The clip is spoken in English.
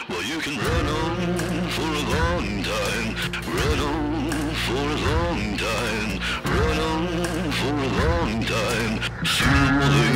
Well, you can run on for a long time, run on for a long time, run on for a long time. Sooner or